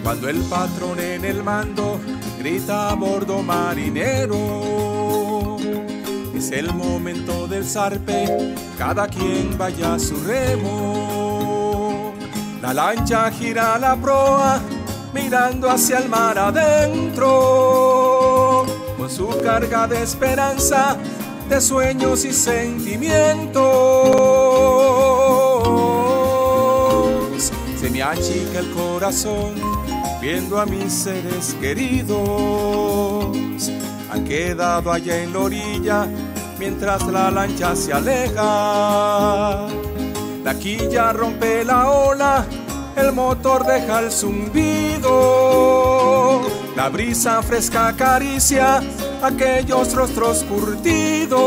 Cuando el patrón en el mando grita a bordo marinero, es el momento del zarpe, cada quien vaya a su remo. La lancha gira a la proa, mirando hacia el mar adentro, con su carga de esperanza, de sueños y sentimientos. Se me achica el corazón viendo a mis seres queridos. Han quedado allá en la orilla mientras la lancha se aleja. La quilla rompe la ola, el motor deja el zumbido. La brisa fresca acaricia aquellos rostros curtidos.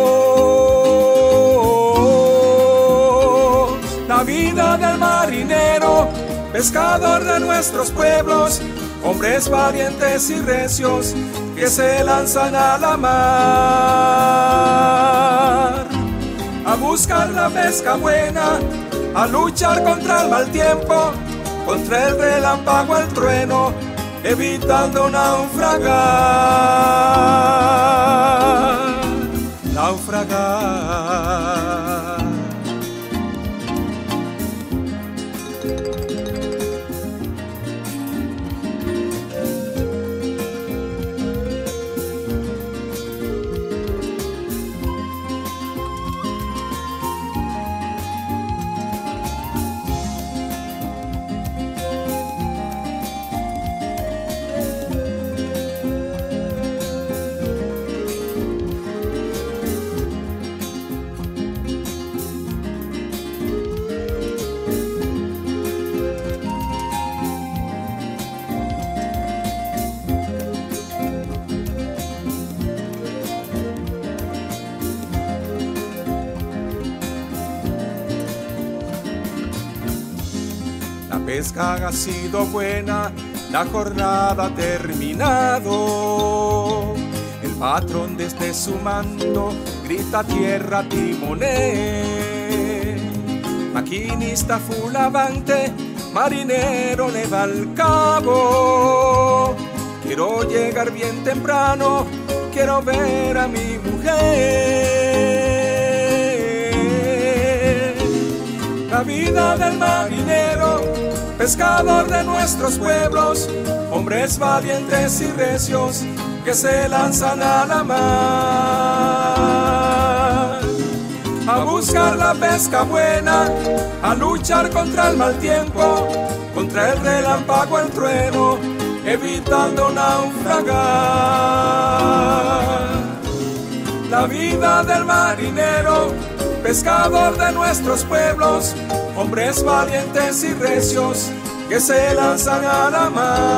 La vida del marinero, pescador de nuestros pueblos, hombres valientes y recios que se lanzan a la mar a buscar la pesca buena, a luchar contra el mal tiempo, contra el relámpago, el trueno, evitando naufragar, naufragar. La pesca ha sido buena, la jornada ha terminado. El patrón desde su mando grita tierra timonel. Maquinista full avante, marinero le va al cabo. Quiero llegar bien temprano, quiero ver a mi mujer. La vida del marinero, pescador de nuestros pueblos, hombres valientes y recios que se lanzan a la mar a buscar la pesca buena, a luchar contra el mal tiempo, contra el relámpago, el trueno, evitando naufragar. La vida del marinero, pescador de nuestros pueblos, hombres valientes y recios que se lanzan a la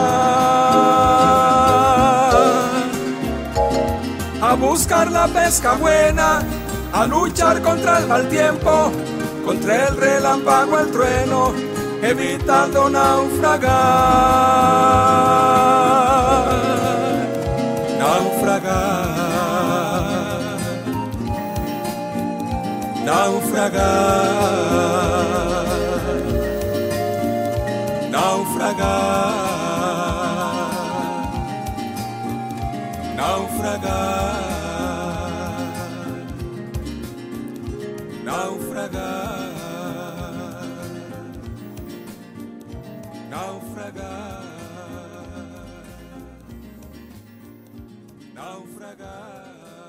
mar a buscar la pesca buena, a luchar contra el mal tiempo, contra el relámpago, el trueno, evitando naufragar, naufragar, naufragar, naufragar, naufragar, naufragar, naufragar, naufragar.